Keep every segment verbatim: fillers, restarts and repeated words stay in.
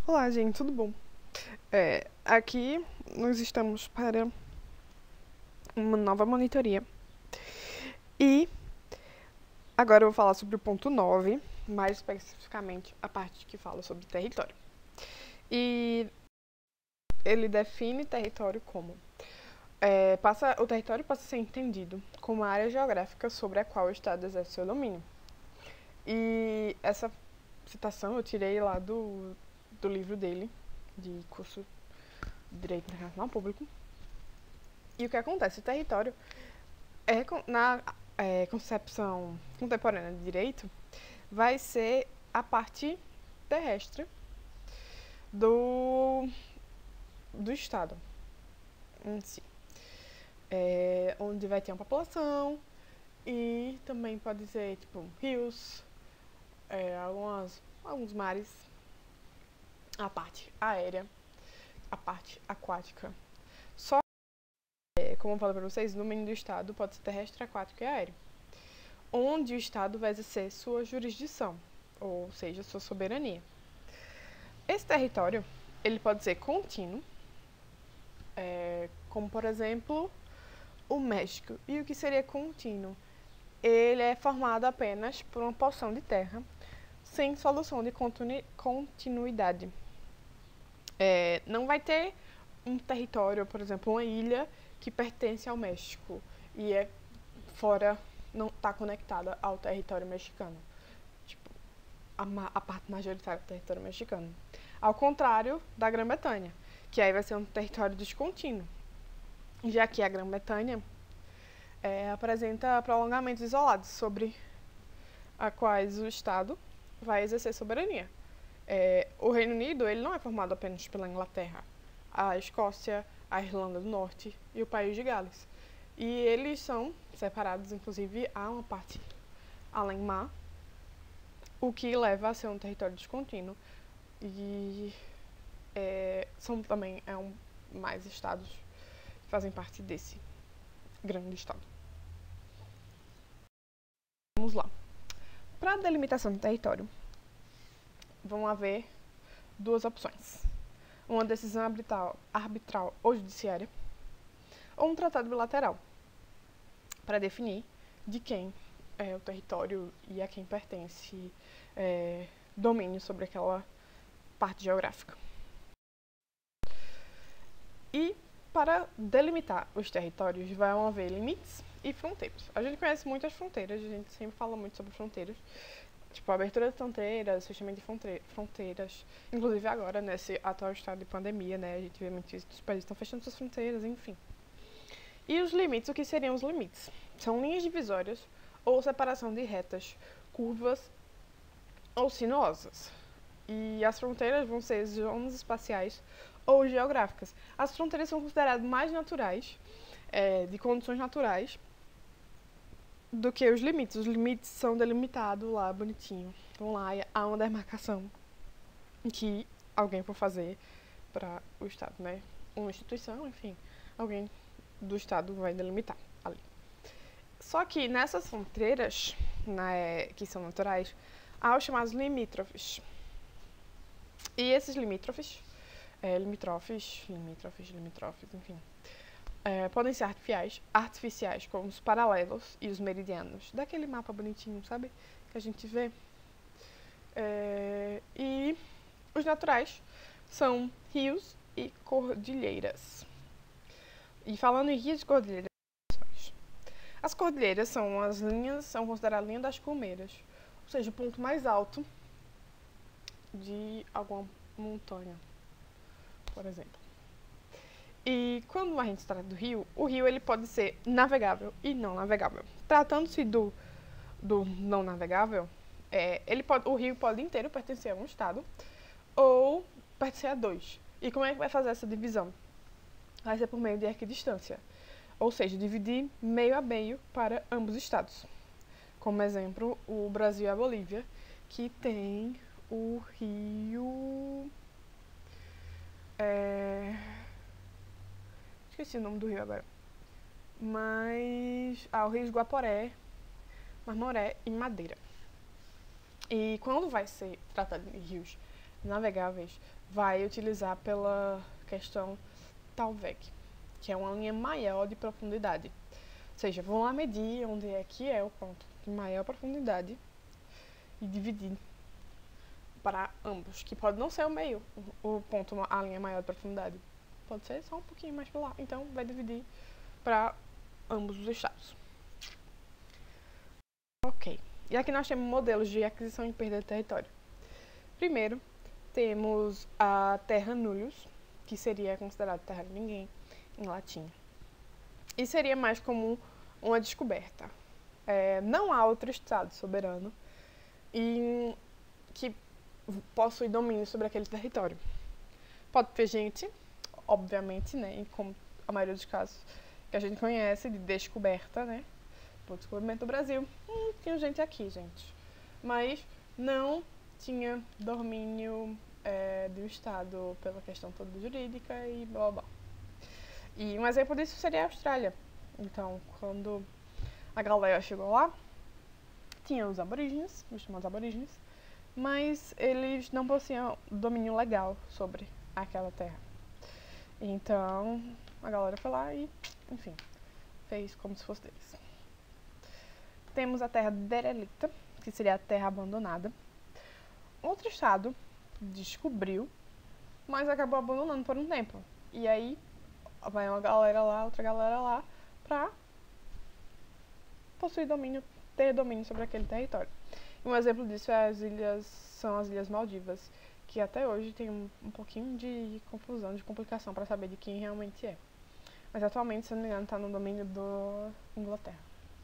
Olá, gente, tudo bom? É, aqui nós estamos para uma nova monitoria. E agora eu vou falar sobre o ponto nove, mais especificamente a parte que fala sobre território. E ele define território como é, passa, o território passa a ser entendido como a área geográfica sobre a qual o Estado exerce seu domínio. E essa citação eu tirei lá do, do livro dele, de curso de Direito Internacional Público. E o que acontece? O território, é, na é, concepção contemporânea de direito, vai ser a parte terrestre do, do Estado em si. É, onde vai ter uma população e também pode ser, tipo, rios, é, algumas, alguns mares, a parte aérea, a parte aquática. Só é, como eu falei para vocês, o domínio do Estado pode ser terrestre, aquático e aéreo, onde o Estado vai exercer sua jurisdição, ou seja, sua soberania. Esse território, ele pode ser contínuo, é, como por exemplo o México. E o que seria contínuo? Ele é formado apenas por uma porção de terra, sem solução de continuidade. É, não vai ter um território, por exemplo, uma ilha que pertence ao México e é fora, não está conectada ao território mexicano. Tipo, a, a parte majoritária do território mexicano. Ao contrário da Grã-Bretanha, que aí vai ser um território descontínuo, já que a Grã-Bretanha é, apresenta prolongamentos isolados sobre a quais o Estado vai exercer soberania. É, o Reino Unido ele não é formado apenas pela Inglaterra, a Escócia, a Irlanda do Norte e o País de Gales. E eles são separados, inclusive, a uma parte além-mar, o que leva a ser um território descontínuo. E é, são também é um, mais estados que fazem parte desse grande estado. Vamos lá. Para a delimitação do território, vão haver duas opções. Uma decisão arbitral, arbitral ou judiciária, ou um tratado bilateral, para definir de quem é o território e a quem pertence é, domínio sobre aquela parte geográfica. E para delimitar os territórios, vão haver limites e fronteiras. A gente conhece muitas fronteiras, a gente sempre fala muito sobre fronteiras, tipo a abertura de fronteiras, fechamento de fronteiras, inclusive agora, nesse atual estado de pandemia, né, a gente vê muito isso, os países estão fechando suas fronteiras, enfim. E os limites, o que seriam os limites? São linhas divisórias ou separação de retas, curvas ou sinuosas. E as fronteiras vão ser zonas espaciais ou geográficas. As fronteiras são consideradas mais naturais, é, de condições naturais, do que os limites. Os limites são delimitados lá, bonitinho. Então lá há uma demarcação que alguém for fazer para o Estado, né? Uma instituição, enfim, alguém do Estado vai delimitar ali. Só que nessas fronteiras, né, que são naturais, há os chamados limítrofes. E esses limítrofes, é, limítrofes, limítrofes, limítrofes, enfim, é, podem ser artificiais, artificiais, como os paralelos e os meridianos, daquele mapa bonitinho, sabe? Que a gente vê. É, e os naturais são rios e cordilheiras. E falando em rios e cordilheiras, as cordilheiras são as linhas, são consideradas a linha das palmeiras, ou seja, o ponto mais alto de alguma montanha, por exemplo. E quando a gente trata do rio, o rio ele pode ser navegável e não navegável. Tratando-se do, do não navegável, é, ele pode, o rio pode inteiro pertencer a um estado ou pertencer a dois. E como é que vai fazer essa divisão? Vai ser por meio de equidistância, ou seja, dividir meio a meio para ambos os estados. Como exemplo, o Brasil e a Bolívia, que tem o rio... É... Esqueci o nome do rio agora. Mas... Ah, o rio de Guaporé, Marmoré e Madeira. E quando vai ser tratado de rios navegáveis, vai utilizar pela questão Talveg, que é uma linha maior de profundidade. Ou seja, vão lá medir onde é que é o ponto de maior profundidade e dividir para ambos, que pode não ser o meio, o ponto, a linha maior de profundidade. Pode ser só um pouquinho mais para lá. Então, vai dividir para ambos os estados. Ok. E aqui nós temos modelos de aquisição e perda de território. Primeiro, temos a terra nullius, que seria considerada terra de ninguém, em latim. E seria mais comum uma descoberta. É, não há outro estado soberano e que possui domínio sobre aquele território. Pode ter gente, obviamente, né, e como a maioria dos casos que a gente conhece de descoberta, né, do descobrimento do Brasil, hum, tinha gente aqui, gente. Mas não tinha domínio é, do Estado pela questão toda jurídica e blá blá. E um exemplo disso seria a Austrália. Então, quando a galera chegou lá, tinha os aborígenes, os chamados aborígenes, mas eles não possuíam domínio legal sobre aquela terra. Então, a galera foi lá e, enfim, fez como se fosse deles. Temos a terra derelicta, que seria a terra abandonada. Outro estado descobriu, mas acabou abandonando por um tempo. E aí, vai uma galera lá, outra galera lá, pra possuir domínio, ter domínio sobre aquele território. E um exemplo disso é as ilhas, são as Ilhas Maldivas, que até hoje tem um, um pouquinho de confusão, de complicação para saber de quem realmente é. Mas atualmente, se eu não me engano, está no domínio da Inglaterra.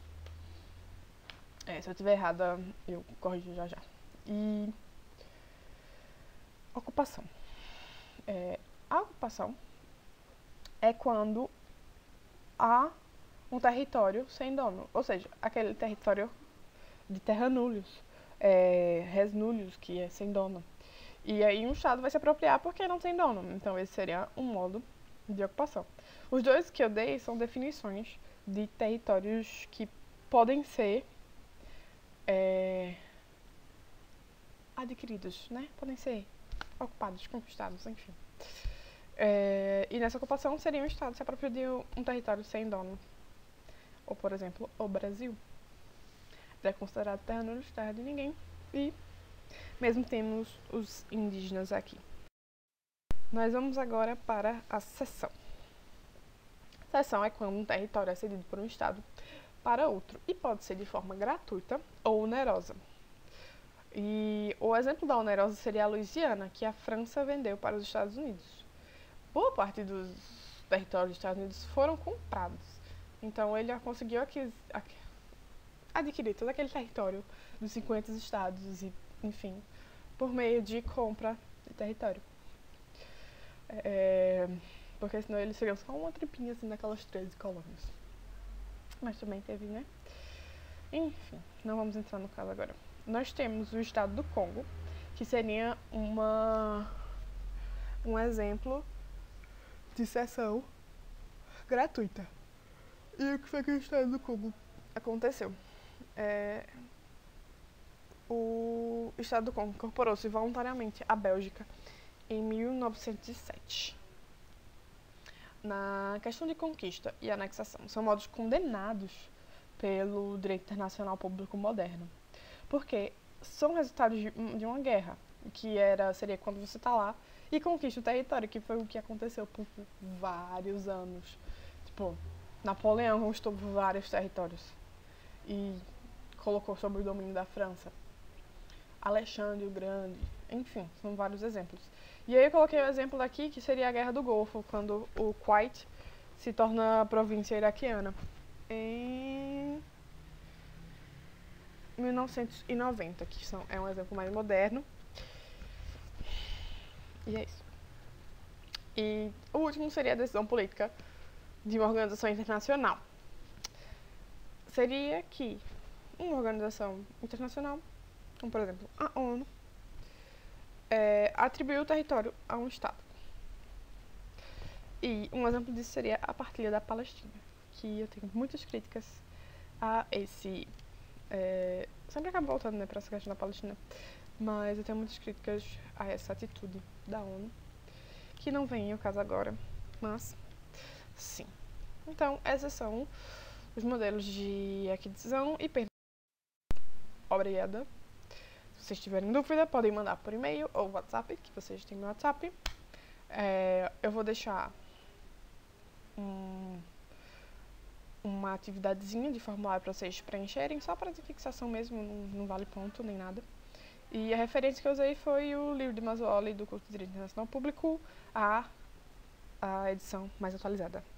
É, se eu estiver errada, eu corrijo já já. E ocupação. É, a ocupação é quando há um território sem dono, ou seja, aquele território de terra nullius, é, res nullius, que é sem dono. E aí um estado vai se apropriar porque não tem dono. Então esse seria um modo de ocupação. Os dois que eu dei são definições de territórios que podem ser é, adquiridos, né? Podem ser ocupados, conquistados, enfim. É, e nessa ocupação seria um estado se apropria de um território sem dono. Ou, por exemplo, o Brasil. É considerado terra nullius, terra de ninguém. E mesmo temos os indígenas aqui. Nós vamos agora para a cessão. Cessão é quando um território é cedido por um estado para outro e pode ser de forma gratuita ou onerosa. E o exemplo da onerosa seria a Louisiana, que a França vendeu para os Estados Unidos. Boa parte dos territórios dos Estados Unidos foram comprados. Então ele já conseguiu aquis, aqu, adquirir todo aquele território dos cinquenta estados e, enfim, por meio de compra de território. É, porque senão eles seriam só uma tripinha assim daquelas treze colônias. Mas também teve, né? Enfim, não vamos entrar no caso agora. Nós temos o estado do Congo, que seria uma, um exemplo de cessão gratuita. E o que foi que o estado do Congo aconteceu? É, o estado do Congo incorporou-se voluntariamente à Bélgica em mil novecentos e sete. Na questão de conquista e anexação, são modos condenados pelo direito internacional público moderno, porque são resultados de, de uma guerra, que era, seria quando você está lá e conquista o território, que foi o que aconteceu por vários anos. Tipo, Napoleão conquistou vários territórios e colocou sob o domínio da França. Alexandre o Grande, enfim, são vários exemplos. E aí eu coloquei o exemplo daqui, que seria a Guerra do Golfo, quando o Kuwait se torna província iraquiana em mil novecentos e noventa, que são, é um exemplo mais moderno. E é isso. E o último seria a decisão política de uma organização internacional. Seria que uma organização internacional, como por exemplo a ONU, é, atribuiu o território a um Estado. E um exemplo disso seria a partilha da Palestina, que eu tenho muitas críticas a esse... É, sempre acabo voltando, né, para essa questão da Palestina, mas eu tenho muitas críticas a essa atitude da ONU, que não vem ao caso agora, mas sim. Então, esses são os modelos de aquisição e perda. Obrigada. Se vocês tiverem dúvida, podem mandar por e-mail ou WhatsApp, que vocês têm meu WhatsApp. É, eu vou deixar um, uma atividadezinha de formulário para vocês preencherem, só para de fixação mesmo, não, não vale ponto nem nada. E a referência que eu usei foi o livro de Mazzoli, do curso de Direito Internacional Público, a, a edição mais atualizada.